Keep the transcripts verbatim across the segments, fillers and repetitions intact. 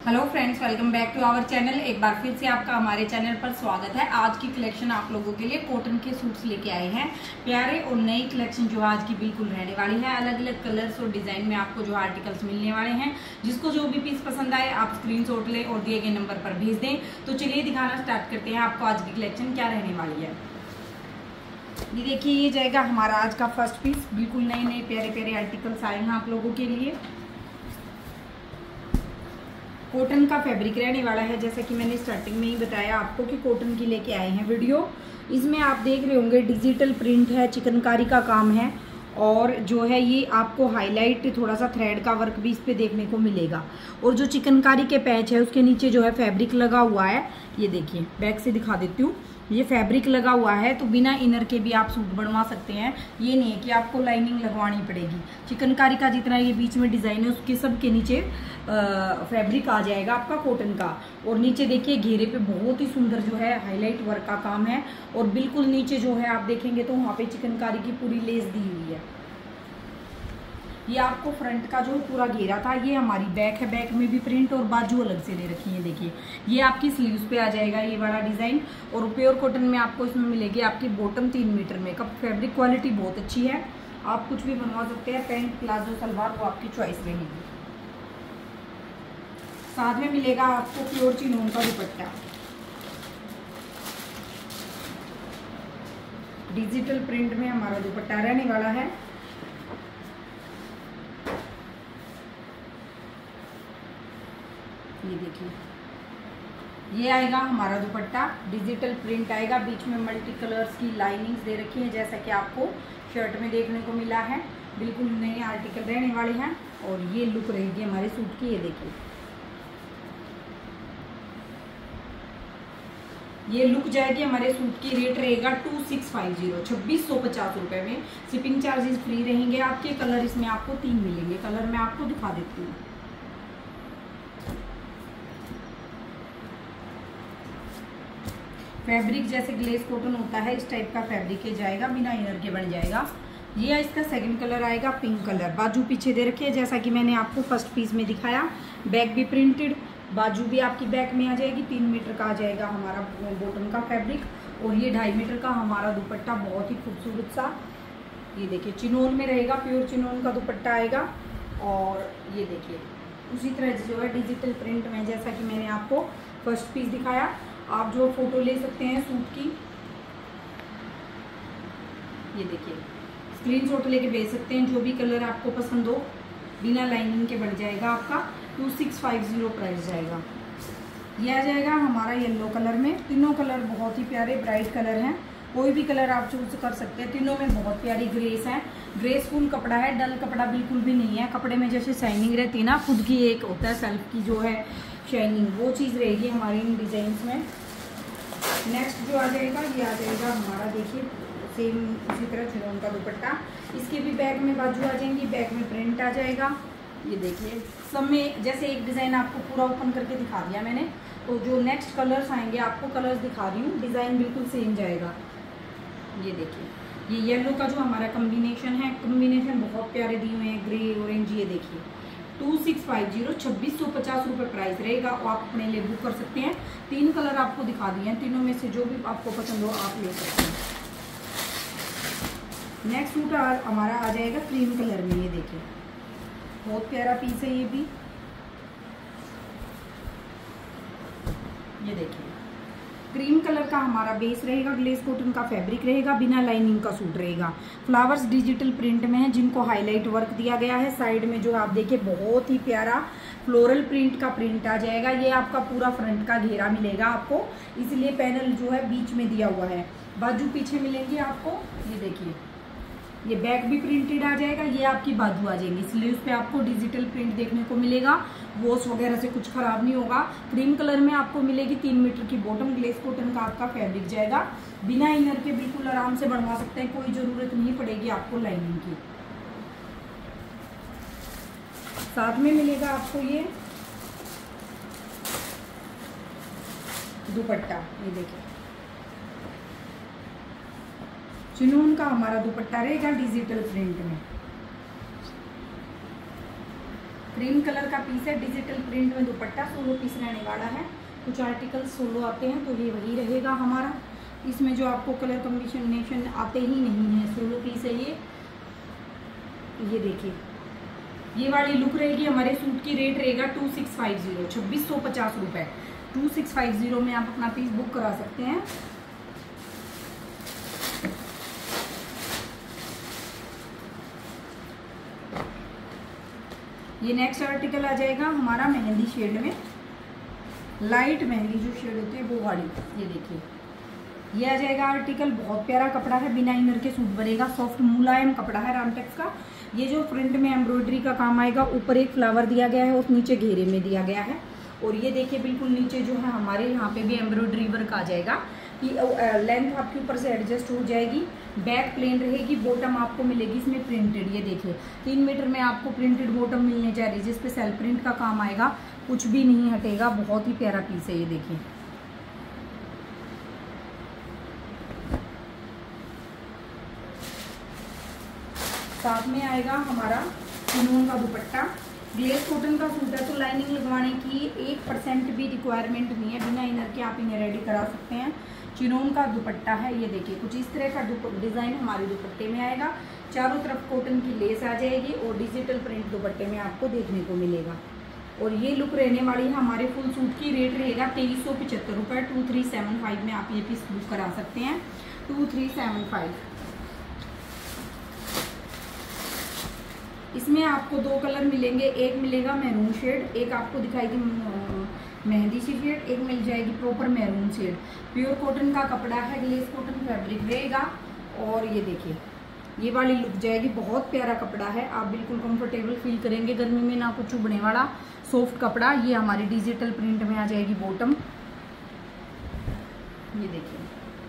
Hello friends, welcome back to our channel. एक बार फिर से आपका हमारे चैनल पर स्वागत है। आज की कलेक्शन आप लोगों के लिए कॉटन के सूट्स लेके आए हैं, प्यारे और नई कलेक्शन जो आज की बिल्कुल रहने वाली है। अलग अलग कलर्स और डिजाइन में आपको जो आर्टिकल्स मिलने वाले हैं। जिसको जो भी पीस पसंद आए आप स्क्रीनशॉट लें और दिए गए नंबर पर भेज दें। तो चलिए दिखाना स्टार्ट करते हैं आपको आज की कलेक्शन क्या रहने वाली है। ये देखिए, ये जाएगा हमारा आज का फर्स्ट पीस। बिल्कुल नए नए प्यारे प्यारे आर्टिकल्स आए हैं आप लोगों के लिए। कॉटन का फैब्रिक रहने वाला है, जैसा कि मैंने स्टार्टिंग में ही बताया आपको कि कॉटन की लेके आए हैं वीडियो। इसमें आप देख रहे होंगे डिजिटल प्रिंट है, चिकनकारी का काम है और जो है ये आपको हाईलाइट थोड़ा सा थ्रेड का वर्क भी इस पे देखने को मिलेगा। और जो चिकनकारी के पैच है उसके नीचे जो है फैब्रिक लगा हुआ है। ये देखिए, बैक से दिखा देती हूँ। ये फैब्रिक लगा हुआ है तो बिना इनर के भी आप सूट बनवा सकते हैं। ये नहीं है कि आपको लाइनिंग लगवानी पड़ेगी। चिकनकारी का जितना ये बीच में डिजाइन है उसके सब के नीचे फैब्रिक आ जाएगा आपका कॉटन का। और नीचे देखिए घेरे पे बहुत ही सुंदर जो है हाईलाइट वर्क का काम है। और बिल्कुल नीचे जो है आप देखेंगे तो वहाँ पे चिकनकारी की पूरी लेस दी हुई है। ये आपको फ्रंट का जो पूरा घेरा था, ये हमारी बैक है। बैक में भी प्रिंट और बाजू अलग से दे रखी है। देखिए, ये आपकी स्लीव्स पे आ जाएगा ये वाला डिजाइन। और प्योर कॉटन में आपको इसमें मिलेगी आपकी बॉटम तीन मीटर में। कब फैब्रिक क्वालिटी बहुत अच्छी है, आप कुछ भी बनवा सकते हैं। पैंट प्लाजो सलवार वो आपकी चॉइस रहेगी। साथ में मिलेगा आपको प्योर चिनोन का दुपट्टा। डिजिटल प्रिंट में हमारा दुपट्टा रहने वाला है। ये देखिए, ये आएगा हमारा दुपट्टा। डिजिटल प्रिंट आएगा, बीच में मल्टी कलर्स की लाइनिंग्स दे रखी है, जैसा कि आपको शर्ट में देखने को मिला है। बिल्कुल नए आर्टिकल रहने वाले हैं और ये लुक रहेगी हमारे सूट की। ये देखिए, ये लुक जाएगी हमारे सूट की। रेट रहेगा टू सिक्स फाइव जीरो छब्बीस सौ पचास रुपए में। शिपिंग चार्जेस फ्री रहेंगे आपके। कलर इसमें आपको तीन मिलेंगे। कलर मैं आपको दिखा देती हूँ। फैब्रिक जैसे ग्लेस कॉटन होता है इस टाइप का फैब्रिक है, जाएगा बिना इनर के बन जाएगा। ये इसका सेकंड कलर आएगा पिंक कलर। बाजू पीछे दे रखी है, जैसा कि मैंने आपको फर्स्ट पीस में दिखाया। बैक भी प्रिंटेड, बाजू भी आपकी बैक में आ जाएगी। तीन मीटर का आ जाएगा हमारा बॉटम का फैब्रिक और ये ढाई मीटर का हमारा दुपट्टा। बहुत ही खूबसूरत सा, ये देखिए चिनोन में रहेगा। प्योर चिनोन का दुपट्टा आएगा। और ये देखिए उसी तरह जो है डिजिटल प्रिंट में, जैसा कि मैंने आपको फर्स्ट पीस दिखाया। आप जो फोटो ले सकते हैं सूट की, ये देखिए स्क्रीनशॉट लेके भेज सकते हैं। जो भी कलर आपको पसंद हो बिना लाइनिंग के बन जाएगा आपका। Two six five zero price जाएगा। यह आ जाएगा हमारा येलो कलर में। तीनों कलर बहुत ही प्यारे ब्राइट कलर हैं। कोई भी कलर आप चूज कर सकते हैं। तीनों में बहुत प्यारी ग्रेस है। ग्रेसफुल कपड़ा है, डल कपड़ा बिल्कुल भी नहीं है। कपड़े में जैसे शाइनिंग रहती है ना, खुद की एक होता है सेल्फ की जो है शाइनिंग, वो चीज़ रहेगी हमारे इन डिजाइन्स में। नेक्स्ट जो आ जाएगा ये आ जाएगा हमारा, देखिए सेम उसी तरह चिनोन का दुपट्टा। इसके भी बैक में बाजू आ जाएंगी, बैक में प्रिंट आ जाएगा। ये देखिए सब में जैसे एक डिज़ाइन आपको पूरा ओपन करके दिखा दिया मैंने, तो जो नेक्स्ट कलर्स आएंगे आपको कलर्स दिखा रही हूँ। डिज़ाइन बिल्कुल सेम जाएगा। ये देखिए, ये येलो का जो हमारा कम्बिनेशन है, कम्बिनेशन बहुत प्यारे दिए हुए हैं, ग्रे ऑरेंज। ये देखिए टू सिक्स फाइव जीरो छब्बीस सौ पचास रुपये प्राइस रहेगा। और आप अपने लिए बुक कर सकते हैं। तीन कलर आपको दिखा दिए हैं, तीनों में से जो भी आपको पसंद हो आप ले सकते हैं। नेक्स्ट सूट हमारा आ जाएगा क्रीम कलर में। ये देखिए बहुत प्यारा पीस है ये भी। ये देखिए क्रीम कलर का हमारा बेस रहेगा। ग्लेस कॉटन का फैब्रिक रहेगा, बिना लाइनिंग का सूट रहेगा। फ्लावर्स डिजिटल प्रिंट में है, जिनको हाईलाइट वर्क दिया गया है। साइड में जो आप देखिए बहुत ही प्यारा फ्लोरल प्रिंट का प्रिंट आ जाएगा। ये आपका पूरा फ्रंट का घेरा मिलेगा आपको, इसलिए पैनल जो है बीच में दिया हुआ है। बाजू पीछे मिलेंगे आपको। ये देखिए, ये बैक भी प्रिंटेड आ जाएगा। ये आपकी बाजू आ जाएगी। स्लीव्स पे आपको डिजिटल प्रिंट देखने को मिलेगा। वॉश वगैरह से कुछ खराब नहीं होगा। क्रीम कलर में आपको मिलेगी तीन मीटर की बॉटम। ग्लेस कॉटन का आपका फैब्रिक जाएगा। बिना इनर के बिल्कुल आराम से बनवा सकते हैं, कोई जरूरत नहीं पड़ेगी आपको लाइनिंग की। साथ में मिलेगा आपको ये दुपट्टा। ये देखिए चिनोन का हमारा दुपट्टा रहेगा डिजिटल प्रिंट में। क्रीम कलर का पीस है, डिजिटल प्रिंट में दुपट्टा, सोलो पीस रहने वाला है। कुछ आर्टिकल सोलो आते हैं तो ये वही रहेगा हमारा। इसमें जो आपको कलर कॉम्बिनेशन आते ही नहीं है, सोलो पीस है ये। ये देखिए, ये वाली लुक रहेगी। हमारे सूट की रेट रहेगा टू सिक्स फाइव जीरो, छब्बीस सौ पचास रुपये। टू सिक्स फाइव जीरो में आप अपना पीस बुक करा सकते हैं। ये नेक्स्ट आर्टिकल आ जाएगा हमारा मेहंदी शेड में, लाइट मेहंदी जो शेड होती है वो वाली। ये देखिए, ये आ जाएगा आर्टिकल। बहुत प्यारा कपड़ा है, बिना इनर के सूट बनेगा। सॉफ्ट मुलायम कपड़ा है रामटेक्स का। ये जो फ्रंट में एम्ब्रॉयडरी का काम आएगा, ऊपर एक फ्लावर दिया गया है और नीचे घेरे में दिया गया है। और ये देखिए बिल्कुल नीचे जो है हमारे यहाँ पे भी एम्ब्रॉयडरी वर्क आ जाएगा। कि लेंथ आपके ऊपर से एडजस्ट हो जाएगी। बैक प्लेन रहेगी, बॉटम आपको मिलेगी इसमें प्रिंटेड। ये देखिए, तीन मीटर में आपको प्रिंटेड बॉटम मिलने जा रही है, जिसपे सेल प्रिंट का काम आएगा। कुछ भी नहीं हटेगा, बहुत ही प्यारा पीस है। ये देखिए, साथ में आएगा हमारा चिनोन का दुपट्टा। ग्लेस कॉटन का सूट है तो लाइनिंग लगवाने की एक परसेंट भी रिक्वायरमेंट नहीं है। बिना इनर के आप इन्हें रेडी करा सकते हैं। चिनोन का दुपट्टा है। ये देखिए, कुछ इस तरह का डिज़ाइन हमारे दुपट्टे में आएगा। चारों तरफ कॉटन की लेस आ जाएगी और डिजिटल प्रिंट दुपट्टे में आपको देखने को मिलेगा। और ये लुक रहने वाली है। हमारे फुल सूट की रेट रहेगा तेईस सौ पचहत्तर रुपये। टू थ्री सेवन फाइव में आप ये पीस बुक करा सकते हैं। Two three seven five. इसमें आपको दो कलर मिलेंगे। एक मिलेगा मैरून शेड, एक आपको दिखाई दी मेहंदी सी शेड, एक मिल जाएगी proper maroon shade. Pure cotton का कपड़ा है, ग्लेस कॉटन फैब्रिक रहेगा। और ये देखिए, ये वाली लुक जाएगी। बहुत प्यारा कपड़ा है, आप बिल्कुल कंफर्टेबल फील करेंगे गर्मी में, ना कुछ चुभने वाला सॉफ्ट कपड़ा। ये हमारी डिजिटल प्रिंट में आ जाएगी बॉटम। ये देखिए,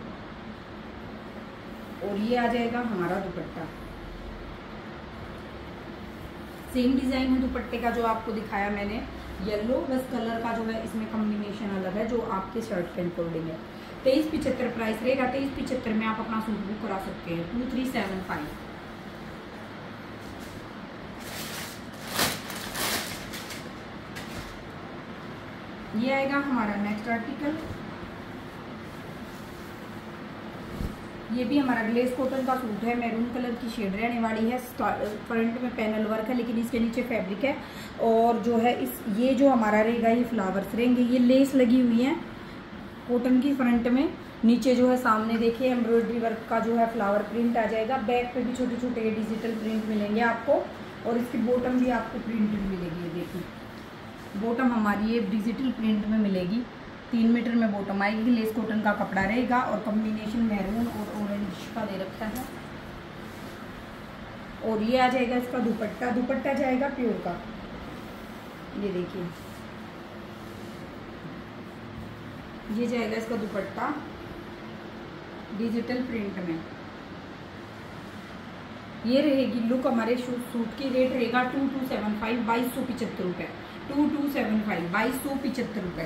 और ये आ जाएगा हमारा दुपट्टा। सेम डिजाइन है दुपट्टे का जो आपको दिखाया मैंने, येलो, बस कलर का जो है इसमें कॉम्बिनेशन अलग है जो आपके शर्ट के अकॉर्डिंग है। तेईस पिछहत्तर प्राइस रहेगा। तेईस पिछहत्तर में आप अपना सूट बुक करा सकते हैं। Two three seven five. ये आएगा हमारा नेक्स्ट आर्टिकल। ये भी हमारा ग्लेस कॉटन का सूट है। मैरून कलर की शेड रहने वाली है। फ्रंट में पैनल वर्क है लेकिन इसके नीचे फैब्रिक है। और जो है इस ये जो हमारा रहेगा ये फ्लावर्स रहेंगे। ये लेस लगी हुई है कॉटन की फ्रंट में। नीचे जो है सामने देखिए एम्ब्रॉयडरी वर्क का जो है फ्लावर प्रिंट आ जाएगा। बैक पे भी छोटे छोटे डिजिटल प्रिंट मिलेंगे आपको। और इसकी बॉटम भी आपको प्रिंटेड मिलेगी। देखिए, बॉटम हमारी ये डिजिटल प्रिंट में मिलेगी। तीन मीटर में बॉटम आएगी। लेस कॉटन का कपड़ा रहेगा और कॉम्बिनेशन मैरून और ऑरेंज का दे रखा है। और ये आ जाएगा इसका दुपट्टा। दुपट्टा जाएगा प्योर का। ये देखिए, ये जाएगा इसका दुपट्टा डिजिटल प्रिंट में। ये रहेगी लुक। हमारे सूट की रेट रहेगा टू टू सेवन फाइव, बाईस सौ पिछहत्तर रुपये। टू टू सेवन फाइव, बाईस सौ पिछहत्तर रुपये।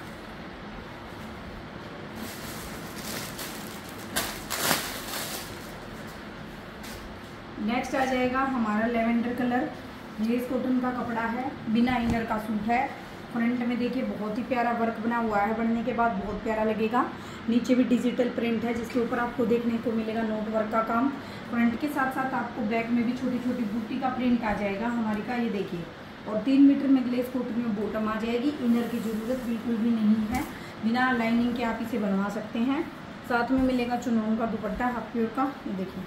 नेक्स्ट आ जाएगा हमारा लेवेंडर कलर। ग्लेस कॉटन का कपड़ा है, बिना इनर का सूट है। फ्रंट में देखिए बहुत ही प्यारा वर्क बना हुआ है। बनने के बाद बहुत प्यारा लगेगा। नीचे भी डिजिटल प्रिंट है जिसके ऊपर आपको देखने को मिलेगा नोट वर्क का काम। फ्रंट के साथ साथ आपको बैक में भी छोटी छोटी बूटी का प्रिंट आ जाएगा हमारी का। ये देखिए, और तीन मीटर में ग्लेस कॉटन में बॉटम आ जाएगी। इनर की ज़रूरत बिल्कुल भी नहीं है। बिना लाइनिंग के आप इसे बनवा सकते हैं। साथ में मिलेगा चिनोन का दुपट्टा हाफ प्योर का। ये देखिए,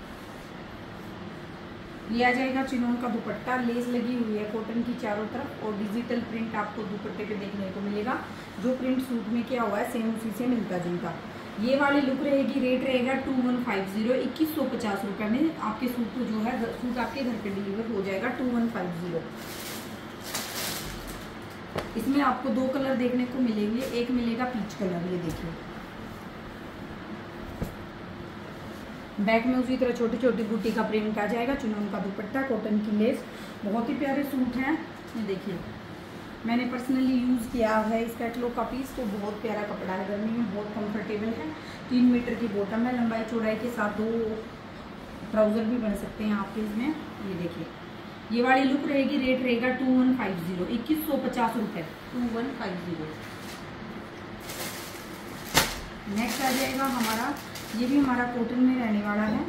ये आ जाएगा चिनोन का दुपट्टा। लेस लगी हुई है कॉटन की चारों तरफ और डिजिटल प्रिंट आपको दुपट्टे पे देखने को मिलेगा। जो प्रिंट सूट में किया हुआ है सेम उसी से मिलता जुलता। ये वाली लुक रहेगी। रेट रहेगा टू वन फाइव जीरो, इक्कीस सौ पचास रुपये में आपके सूट को जो है सूट आपके घर पे डिलीवर हो जाएगा। Two one five zero. इसमें आपको दो कलर देखने को मिलेंगे। एक मिलेगा पीच कलर। ये देखिए, बैक में उसी तरह छोटी छोटी बूटी का प्रिंट आ जाएगा। चिनोन का दुपट्टा, कॉटन की लेस। बहुत ही प्यारे सूट हैं। ये देखिए, मैंने पर्सनली यूज़ किया है इस कैटलॉग का पीस, तो बहुत प्यारा कपड़ा है। गर्मी में बहुत कंफर्टेबल है। तीन मीटर की बॉटम है। लंबाई चौड़ाई के साथ दो ट्राउज़र भी बन सकते हैं आपके इसमें। ये देखिए, ये वाली लुक रहेगी, रेट रहेगा टू वन फाइव जीरो, इक्कीस सौ पचास रुपए, two one five zero. Next आ जाएगा हमारा, ये भी हमारा कॉटन में रहने वाला है।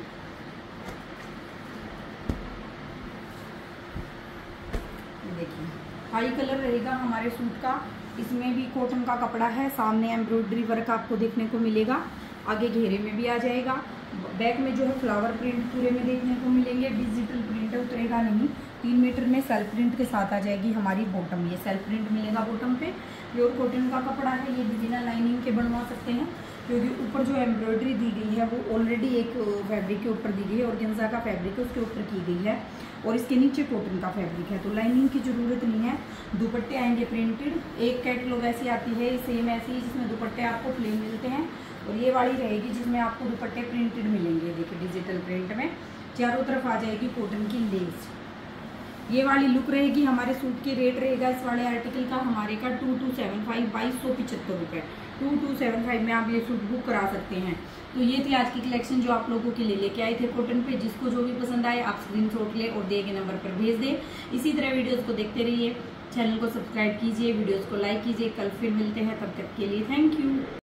देखिए हाई कलर रहेगा हमारे सूट का, इसमें भी कॉटन का कपड़ा है, सामने एम्ब्रॉयडरी वर्क आपको देखने को मिलेगा, आगे घेरे में भी आ जाएगा, बैक में जो है फ्लावर प्रिंट पूरे में देखने को मिलेंगे, डिजिटल प्रिंट उतरेगा नहीं, तीन मीटर में सेल्फ प्रिंट के साथ आ जाएगी हमारी बॉटम, ये सेल्फ प्रिंट मिलेगा बॉटम पे। प्योर कॉटन का कपड़ा है, ये भी बिना लाइनिंग के बनवा सकते हैं, क्योंकि ऊपर जो एम्ब्रॉयडरी दी गई है वो ऑलरेडी एक फैब्रिक के ऊपर दी गई है, ऑर्गेन्जा का फैब्रिक है उसके ऊपर की गई है, और इसके नीचे कॉटन का फैब्रिक है, तो लाइनिंग की ज़रूरत नहीं है। दुपट्टे आएंगे प्रिंटेड, एक कैटलॉग ऐसी आती है सेम ऐसी ही जिसमें दुपट्टे आपको प्लेन मिलते हैं, और ये वाली रहेगी जिसमें आपको दुपट्टे प्रिंटेड मिलेंगे। देखिए डिजिटल प्रिंट में चारों तरफ आ जाएगी कॉटन की लेस। ये वाली लुक रहेगी हमारे सूट की, रेट रहेगा इस वाले आर्टिकल का हमारे का टू टू सेवन फाइव बाईस सौ पिछहत्तर रुपये, टू टू सेवन फाइव में आप ये सूट बुक करा सकते हैं। तो ये थी आज की कलेक्शन जो आप लोगों के लिए लेके आए थे कॉटन पे। जिसको जो भी पसंद आए आप स्क्रीनशॉट ले और दिए गए नंबर पर भेज दें। इसी तरह वीडियोस को देखते रहिए, चैनल को सब्सक्राइब कीजिए, वीडियोस को लाइक कीजिए। कल फिर मिलते हैं, तब तक के लिए थैंक यू।